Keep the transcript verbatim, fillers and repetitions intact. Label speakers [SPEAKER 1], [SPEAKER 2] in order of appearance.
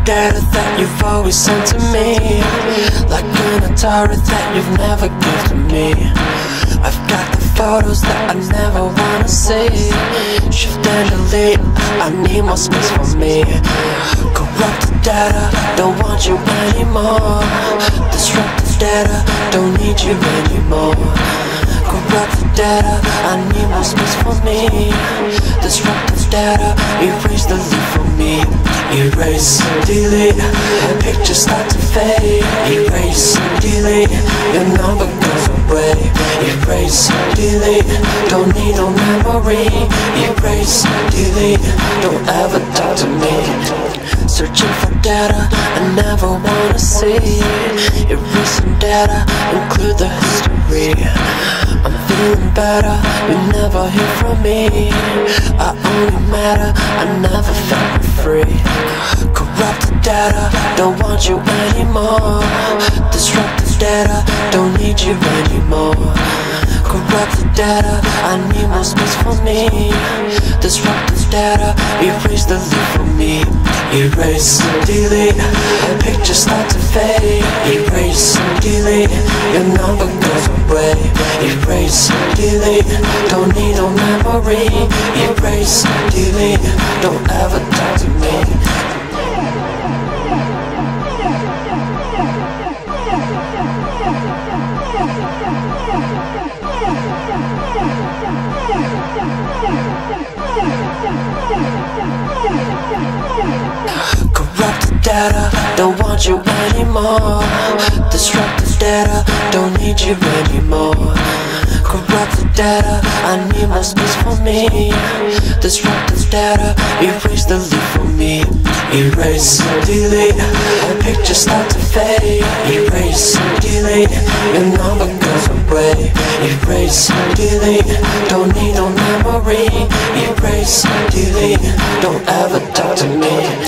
[SPEAKER 1] data that you've always sent to me, like an Atari that you've never given to me. I've got the photos that I never wanna see. Shift and delete, I need more space for me. Corrupted data, don't want you anymore. Disruptive data, don't need you anymore. Corrupted data, I need more space for me. Disruptive data, erase the leaf for me. Erase, delete, pictures start to fade. Erase, delete, your number goes away. Erase, delete, don't need no memory. Erase, delete, don't ever talk to me. Searching for data I never wanna see. Erasing data, include the history. I'm feeling better, you never hear from me. I only matter, I never felt free. Corrupted data, don't want you anymore. Disruptive data, don't need you anymore. Corrupted data, I need more space for me. Disruptive data, erase the leaf for me. Erase, delete, pictures start to fade. Erase, delete, your number goes away. Erase, delete, don't need no memory. Erase, delete, don't ever talk to me. Corrupted data, don't want you anymore. Disruptive data, don't need you anymore. Corrupted data, I need more space for me. Disruptive data, erase the leaf for me. Erase, delete, pictures start to fade. Erase, delete, your number goes away. Erase, delete, don't need no memory. Erase, delete, don't ever talk to me.